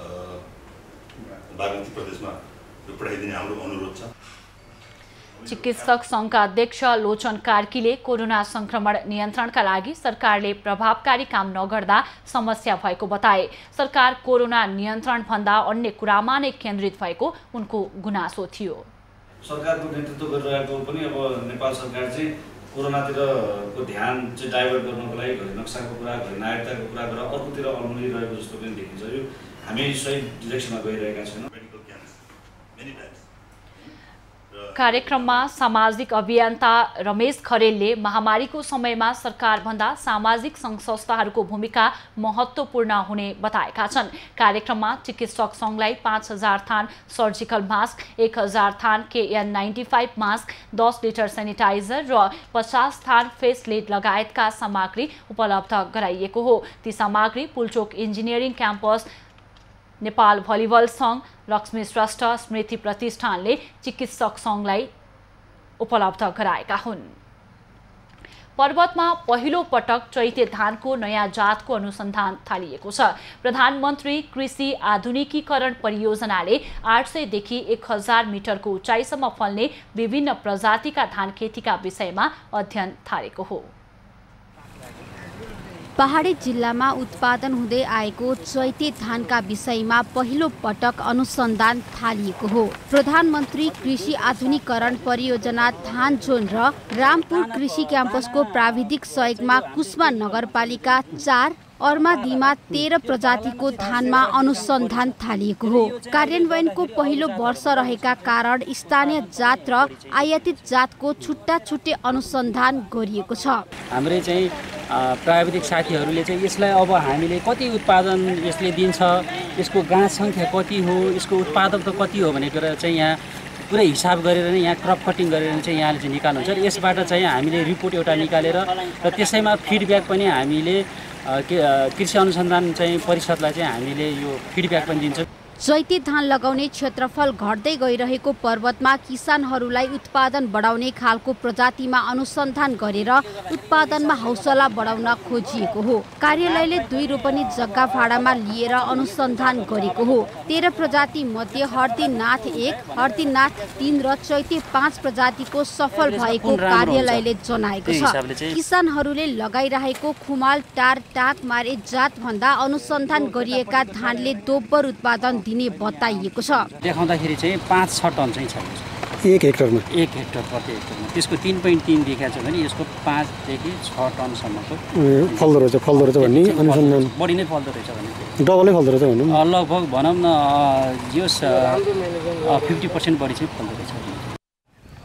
बागमती प्रदेशमा यो पठाइदिने हाम्रो अनुरोध छ। चिकित्सक संघका अध्यक्ष लोचन कार्कीले कोरोना संक्रमण नियन्त्रणका लागि सरकारले प्रभावकारी काम नगर्दा समस्या भएको बताए। सरकार कोरोना नियन्त्रण भन्दा अन्य कुरामा नै केन्द्रित भएको उनको गुनासो थियो। सरकारको नेतृत्व गरिरहेको पनि अब नेपाल सरकार चाहिँ कोरोनातिरको ध्यान चाहिँ डाइभर्ट गर्नको लागि घरि नक्साको कुरा, घरि नागरिकताको कुरा गरेर अर्कोतिर अल्मलिरहेको जस्तो पनि देखिन्छ। यो हामी सही डिरेक्सनमा गइरहेका छैनौँ। कार्यक्रममा सामाजिक अभियन्ता रमेश खरेलले महामारीको समयमा सरकारभन्दा सामाजिक सङ्घ संस्थाहरूको भूमिका महत्त्वपूर्ण हुने बताएका छन्। कार्यक्रममा चिकित्सक संघलाई पाँच हजार थान सर्जिकल मास्क, एक हजार थान केएन नाइन्टी फाइभ मास्क, दस लिटर सेनिटाइजर र पचास थान फेस लिड लगायतका सामग्री उपलब्ध गराइएको हो। ती सामग्री Pulchowk engineering campus, Nepal volleyball संघ, लक्ष्मी श्रेष्ठ स्मृति प्रतिष्ठानले चिकित्सक संघलाई उपलब्ध गराएका हुन्। पर्वतमा पहिलो पटक चैते धानको नयाँ जातको अनुसन्धान थालिएको छ। प्रधानमन्त्री कृषि आधुनिकीकरण परियोजनाले आठ सय देखि एक हजार मिटरको उचाइसम्म फल्ने विभिन्न प्रजातिका धान खेतीका विषयमा अध्ययन थालेको हो। पहाडी जिल्लामा उत्पादन हुँदै आएको चैते धानका विषयमा पहिलो पटक अनुसन्धान थालिएको हो। प्रधानमन्त्री कृषि आधुनिकीकरण परियोजना धान जोन र रामपुर कृषि क्याम्पसको प्राविधिक सहयोगमा कुस्मा नगरपालिका चार अर्मादीमा तेह्र प्रजातिको धानमा अनुसन्धान थालिएको हो। कार्यान्वयनको पहिलो वर्ष रहेका कारण स्थानीय जात र आयातित जातको छुट्टा छुट्टै अनुसन्धान गरिएको छ। हाम्रो चाहिँ प्राविधिक साथीहरूले चाहिँ यसलाई अब हामीले कति उत्पादन यसले दिन्छ, यसको गाँस सङ्ख्या कति हो, यसको उत्पादकता कति हो भन्ने कुरा चाहिँ यहाँ पुरै हिसाब गरेर नै यहाँ क्रप कटिङ गरेर चाहिँ यहाँले चाहिँ निकाल्नुहुन्छ। र यसबाट चाहिँ हामीले रिपोर्ट एउटा निकालेर र त्यसैमा फिडब्याक पनि हामीले कृषि अनुसन्धान चाहिँ परिषदलाई चाहिँ हामीले यो फिडब्याक पनि दिन्छौँ। चैते धान लगाउने क्षेत्रफल घट्दै गइरहेको पर्वतमा किसानहरूलाई उत्पादन बढाउने खालको प्रजातिमा अनुसन्धान गरेर उत्पादनमा हौसला बढाउन खोजिएको हो। कार्यालयले दुई रोपनी जग्गा भाडामा लिएर अनुसन्धान गरेको हो। तेह्र प्रजाति मध्ये हर्दीनाथ एक, हर्दीनाथ तीन र चैते पाँच प्रजातिको सफल भएको कार्यालयले जनाएको छ। किसानहरूले लगाइरहेको खुमाल टार टाक मारे जात भन्दा अनुसन्धान गरिएका धानले दोब्बर उत्पादन दिने बताइएको छ। देखाउँदाखेरि चाहिँ पाँच छ टन चाहिँ छ एक हेक्टरमा, एक हेक्टर प्रति हेक्टरमा। त्यसको तीन पोइन्ट तीन देखाएको छ भने यसको पाँचदेखि छ टनसम्मको फल्दो रहेछ फल्दो रहेछ भन्ने अनुसन्धान बढी नै फल्दो रहेछ भने डबलै फल्दो रहेछ भनौँ। लगभग भनौँ न यो फिफ्टी पर्सेन्ट बढी चाहिँ फल्दो रहेछ।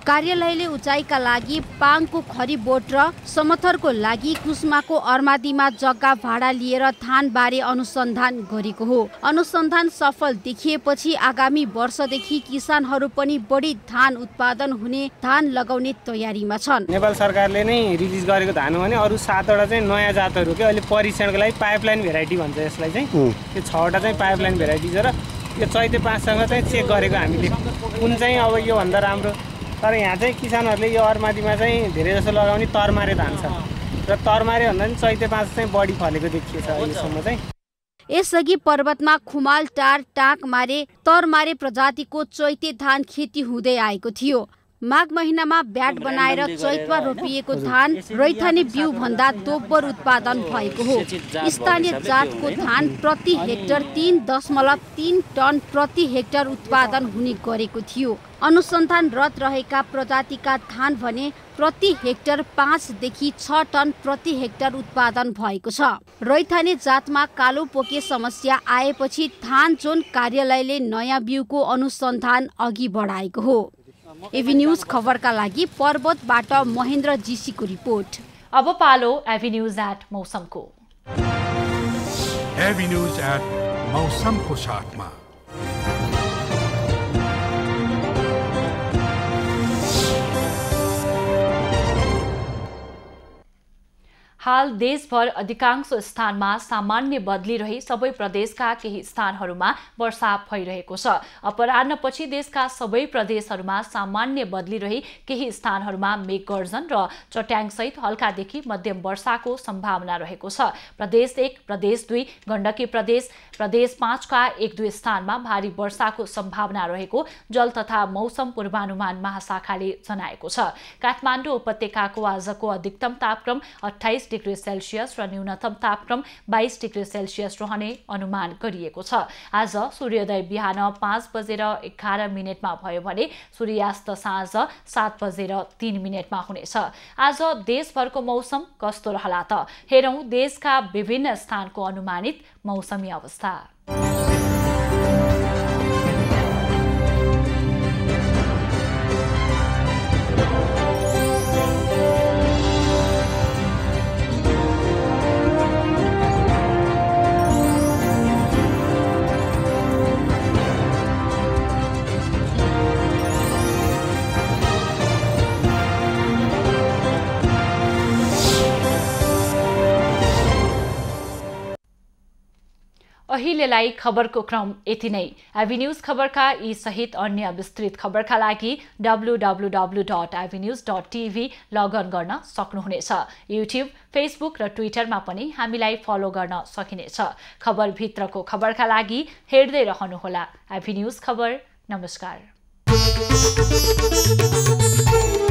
कार्यालयले उचाइका लागि पाङको खरी बोट र समथरको लागि कुस्माको अर्मादीमा जग्गा भाडा लिएर धानबारे अनुसन्धान गरेको हो। अनुसन्धान सफल देखिएपछि आगामी वर्षदेखि किसानहरू पनि बढी धान उत्पादन हुने धान लगाउने तयारीमा छन्। नेपाल सरकारले नै रिलिज गरेको धान हो भने अरू सातवटा चाहिँ नयाँ जातहरू के अहिले परीक्षणको लागि पाइपलाइन भेराइटी भन्छ यसलाई चाहिँ त्यो छवटा चाहिँ पाइपलाइन भेराइटी छ र यो चैते पाँचसँग चाहिँ चेक गरेको हामीले कुन चाहिँ अब योभन्दा राम्रो। तर यहाँ चाहिँ किसानहरूले यो अर्मादीमा चाहिँ धेरै जसो लगाउने तरमारे धान छ र तरमारे भन्दा पनि चैते पाँच चाहिँ बढी फलेको देखिएछ अहिलेसम्म चाहिँ। यसअघि पर्वतमा खुमाल टार टाकमारे तरमारे प्रजातिको चैते धान खेती हुँदै आएको थियो। माघ महिनामा ब्याट बनाएर चैतमा रोपिएको धान रैथाने बिउ भन्दा दोब्बर उत्पादन भएको हो। स्थानीय जातको धान प्रति हेक्टर तीन दशमलव तीन टन प्रति हेक्टर उत्पादन हुने गरेको थियो। अनुसन्धानरत रहेका प्रजातिका धान भने प्रति हेक्टर पाँचदेखि छ टन प्रति हेक्टर उत्पादन भएको छ। रैथाने जातमा कालो पोके समस्या आएपछि धान जोन कार्यालयले नयाँ बिउको अनुसन्धान अघि बढाएको हो। एभी न्यूज खबरका लागि पर्वतबाट महेन्द्र जीसीको रिपोर्ट। अब पालो एभी न्यूज एट मौसमको। एभी न्यूज एट मौसमको साथमा हाल देशभर अधिकांश स्थानमा सामान्य बदली रही सबै प्रदेशका केही स्थानहरूमा वर्षा भइरहेको छ। अपराह्नपछि देशका सबै प्रदेशहरूमा सामान्य बदली रही केही स्थानहरूमा मेघगर्जन र चट्याङसहित हल्कादेखि मध्यम वर्षाको सम्भावना रहेको छ। प्रदेश एक, प्रदेश दुई, गण्डकी प्रदेश, प्रदेश पाँचका एक दुई स्थानमा भारी वर्षाको सम्भावना रहेको जल तथा मौसम पूर्वानुमान महाशाखाले जनाएको छ। काठमाडौँ उपत्यकाको आजको अधिकतम तापक्रम अठाइस डिग्री सेल्सियस र न्यूनतम तापक्रम बाइस डिग्री सेल्सियस रहने अनुमान गरिएको छ। आज सूर्योदय बिहान पाँच बजेर एघार मिनटमा भयो भने सूर्यास्त साँझ सात बजेर तीन मिनटमा हुनेछ। आज देशभरको मौसम कस्तो रहला त हेरौं देशका विभिन्न स्थानको अनुमानित मौसमी अवस्था। अहिलेलाई खबरको क्रम यति नै। एभी न्यूज खबरका यी सहित अन्य विस्तृत खबरका लागि W W W dot AV news dot TV log in गर्न सक्नुहुनेछ। युट्युब, फेसबुक र ट्विटरमा पनि हामीलाई फलो गर्न सकिनेछ। खबरभित्रको खबरका लागि हेर्दै रहनुहोला एभी न्यूज खबर। नमस्कार।